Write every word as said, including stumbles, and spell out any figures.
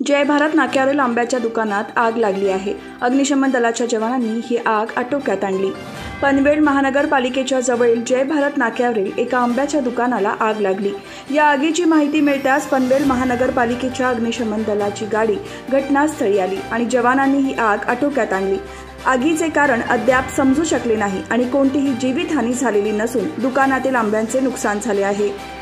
जय भारत नाक्यावरील आंब्याच्या दुकानात आग लागली आहे। अग्निशमन दलाच्या जवानांनी ही आग आटोक्यात आणली। पनवेल महानगरपालिकेच्या जवळील जय भारत नाक्यावरील एका आंब्याच्या दुकानाला आग लागली। या आगीची माहिती मिळताच पनवेल महानगरपालिकेच्या अग्निशमन दलाची गाडी घटनास्थळी आली आणि जवानांनी ही आग आटोक्यात आणली। आगीचे कारण अद्याप समजू शकले नाही आणि कोणतीही जीवितहानी झालेली नसून दुकानातील आंब्यांचे नुकसान झाले आहे।